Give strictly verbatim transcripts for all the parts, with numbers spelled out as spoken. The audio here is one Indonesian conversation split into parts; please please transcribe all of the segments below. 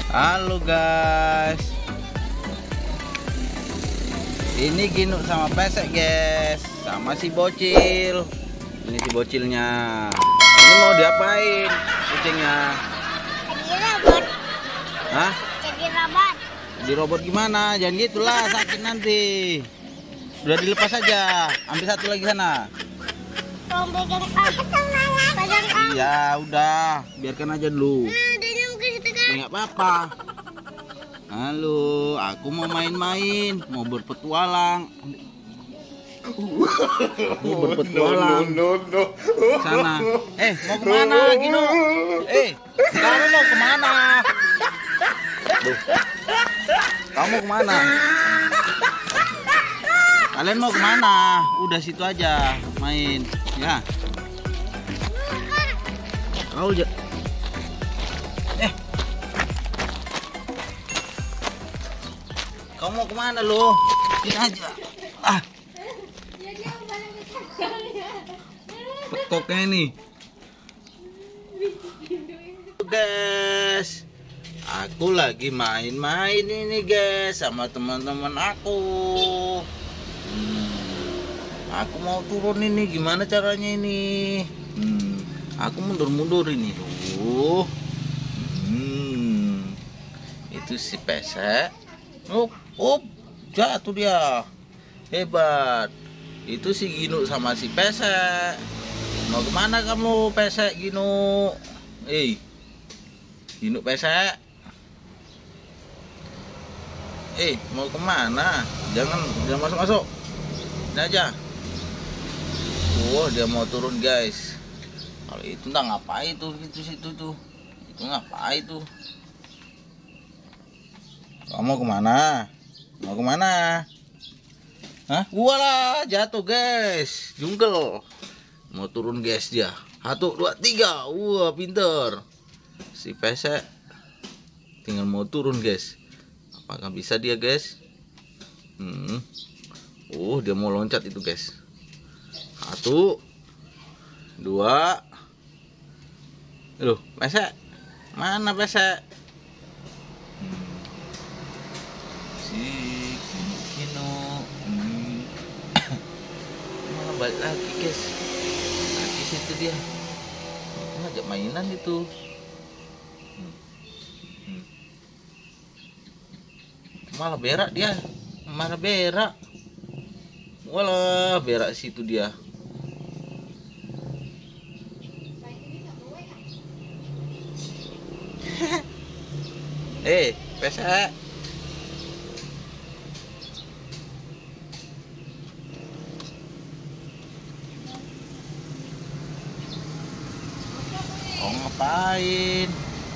Halo guys, ini Gino sama pesek guys, sama si bocil. Ini si bocilnya. Ini mau diapain kucingnya? Jadi robot. Hah? Jadi robot. Di robot gimana? Jangan gitulah, sakit nanti. Udah dilepas aja. Ambil satu lagi sana. Mau pegang apa? Pegang apa? Iya, udah. Biarkan aja dulu. Nah, adanya mungkin situ kan. Ya nggak apa-apa. Halo, aku mau main-main, mau berpetualang. Mau berpetualang. No, no, no, no. Sana. Eh, mau kemana, Gino? Eh, kamu mau kemana? Duh. Kamu kemana? Kalian mau kemana? Udah situ aja main, ya. Kau aja. Eh, kamu mau kemana lo? Sini aja. Ah, pekoknya nih. Guys, aku lagi main-main ini guys sama teman-teman aku. Hmm, aku mau turun ini, gimana caranya ini? Hmm, aku mundur-mundur ini tuh. Hmm, itu si pesek. Up, up, jatuh dia. Hebat. Itu si Gino sama si pesek. Mau kemana kamu pesek Gino? Eh, Gino pesek. Eh, mau kemana? Jangan, jangan masuk-masuk. Ini aja. Wah, dia mau turun guys. Kalau itu entah ngapain tuh, itu situ tuh. Itu ngapain tuh? Kamu kemana? Mau kemana? Hah? Walah, jatuh guys. Jungkel. Mau turun guys dia. Satu, dua, tiga. Wah, pinter. Si pesek tinggal mau turun guys. Apakah bisa dia guys? Hmm. Oh, dia mau loncat itu guys. Satu, dua. Loh, pesek. Mana pesek? Hmm. Si Gino. Hmm. Malah balik lagi guys. Lagi situ dia. Ngajak mainan itu. Hmm. Hmm. Malah berak dia. Malah berak. Walah, berak situ dia. Eh, pesek. Oh, ngapain?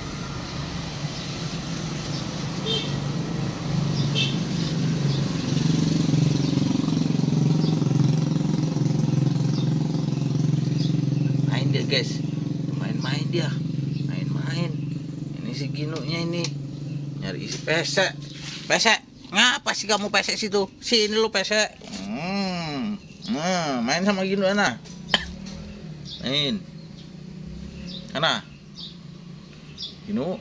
Main dia guys. Main-main dia. Main-main. Ini si Gino-nya ini. Nyari isi pesek. Pesek. Ngapa sih kamu pesek situ? Sini lu pesek. Hmm. Nah, main sama Gino ana. Main. Ana. Gino.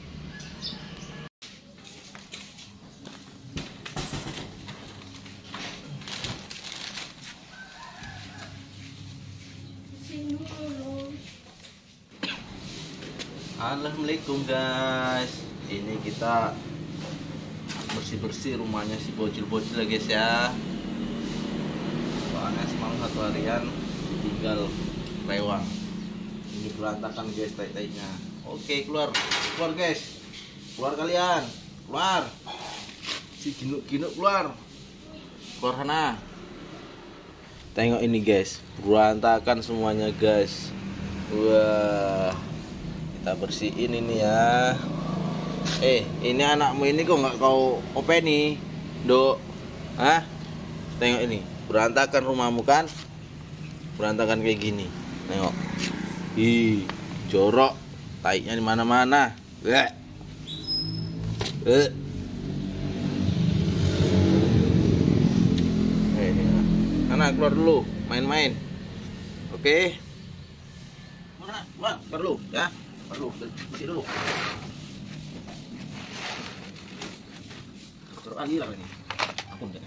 Assalamualaikum guys. Ini kita bersih-bersih rumahnya si bocil-bocil ya guys ya. Soalnya semalam satu harian tinggal lewat. Ini berantakan guys tai-tainya. Oke, keluar. Keluar guys. Keluar kalian. Keluar. Si Gino-Gino keluar. Keluar sana. Tengok ini guys. Berantakan semuanya guys. Wah. Kita bersihin ini ya. Eh, ini anakmu ini kok nggak kau openi, Dok? Hah? Tengok ini, berantakan rumahmu kan? Berantakan kayak gini. Tengok. Ih, jorok. Taiknya di mana-mana. Eh. Eh. Eh, anak keluar dulu, main-main. Oke. Mana? Keluar dulu ya. Perlu, bersih dulu. Terus lagi lah ini. Ampun deh.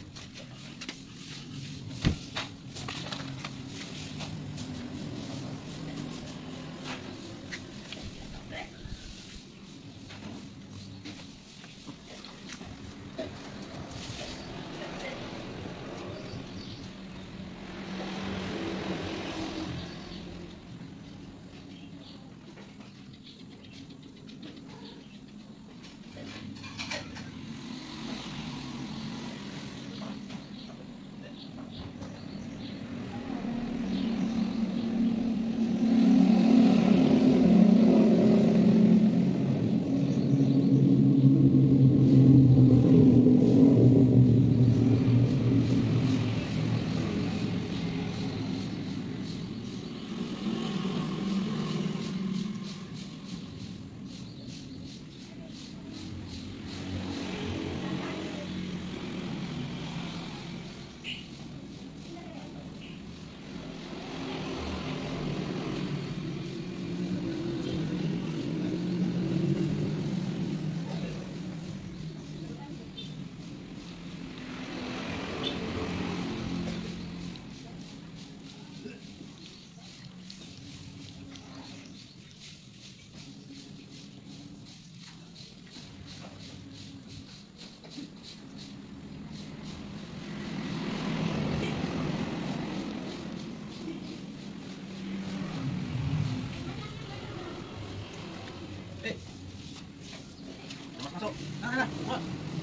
Masuk. Nah, nah, nah.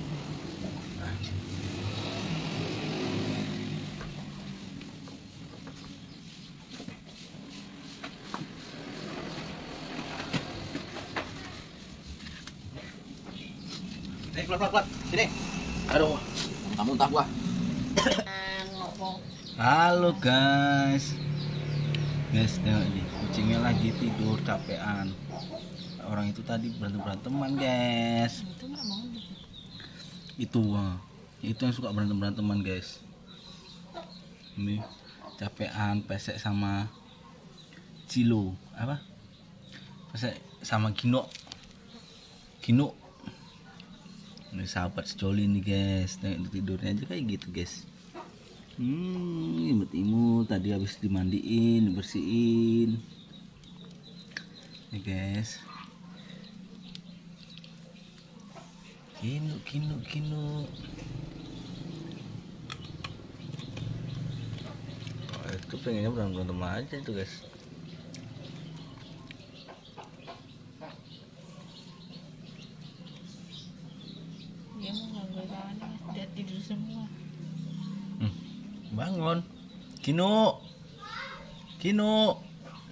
Eh, keluar, keluar, keluar. Sini. Aduh, kamu muntah gua. Halo guys. Guys, tengok ini. Kucingnya lagi tidur capean. Orang itu tadi berantem-beranteman, guys. Itu, wah. Itu yang suka berantem-beranteman, guys. Ini capean, pesek sama Cilo. Apa? Pesek sama Gino. Gino. Ini sahabat sejoli nih, guys. Tengok tidurnya aja kayak gitu, guys. Hmm, imut-imut. Tadi habis dimandiin, dibersihin. Nih, guys. Gino, Gino, Gino. Oh, itu pengennya berantem aja itu, guys. Dia mau ngambil tangannya, dia tidur semua. Hmm, bangun, Gino, Gino,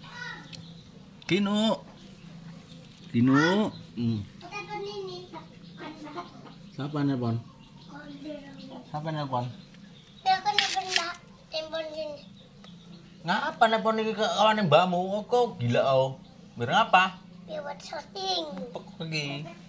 Gino, Gino. Hmm. Siapa nelpon? Siapa nelpon? Ya kan benda telepon gini. Ngapa nelpon ini ke kawan yang bamu? Kok gila kau? Berapa? Dia buat shooting. Pergi.